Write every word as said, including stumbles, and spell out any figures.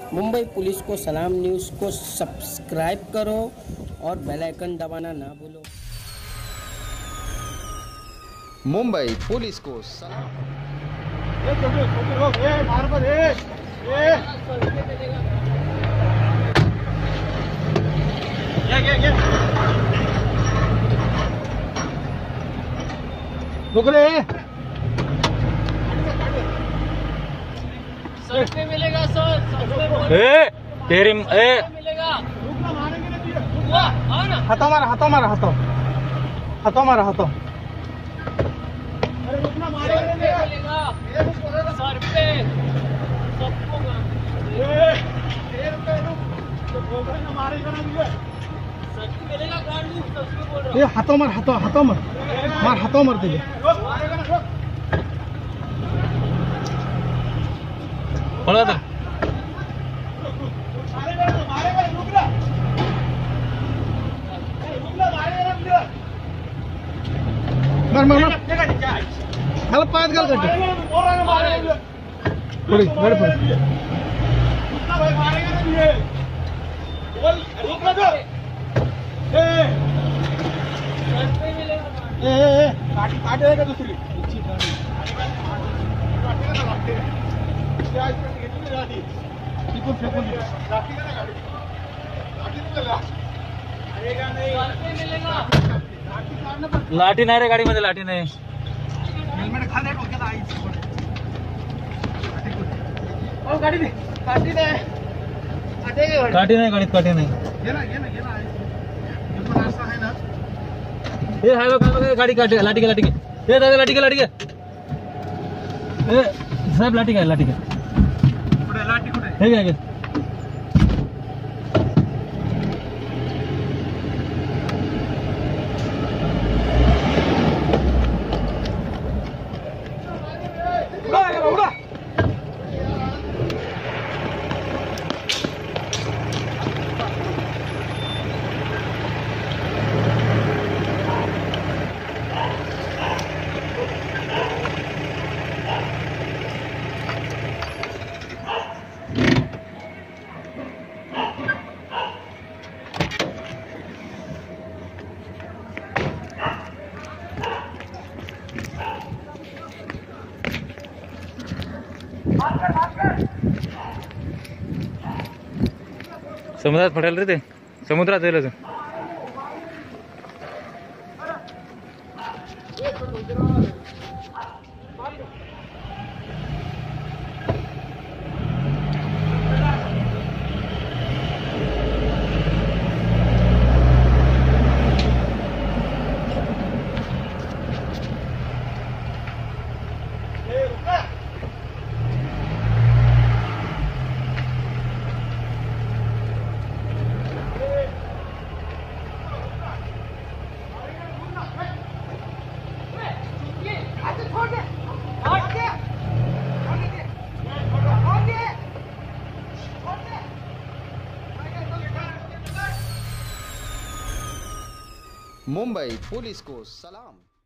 Mumbai police को सलाम news को सब्सक्राइब करो और बेल आइकन दबाना ना भूलो। मुंबई पुलिस को सलाम। रुक रे। सर पे मिलेगा सर। ए तेरी ए मिलेगा। हुआ हाँ ना। हाथों मारा हाथों मारा हाथों हाथों मारा हाथों। मिलेगा सर पे सबको सर पे मिलेगा गांडू सबको बोल रहा हूँ। ये हाथों मार हाथों हाथों मार मार हाथों मार तुझे। बोला था मार मार मार हल पाँच गल कटे थोड़ी बड़े पर सर पे मिलेगा ए ए काटी काट देगा दूसरी सर पे मिलेगा। लाठी नाही रे गाडी मध्ये लाठी नाही। हेल्मेट खाली डोक्यात आई ओ गाडी दे काठी नाही काठी नाही गाडीत काठी नाही। घे ना घे ना घे ना हे पण असं आहे ना। हे हाय बघ गाडी काठी लाठी घे लाठी घे। हे दादा लाठी घे लाठी घे। ए साहेब लाठी घे लाठी घे। कुठे लाठी कुठे हे घे घे। समुद्रात पडायला रे ते समुद्रात जायला मुंबई पुलिस को सलाम।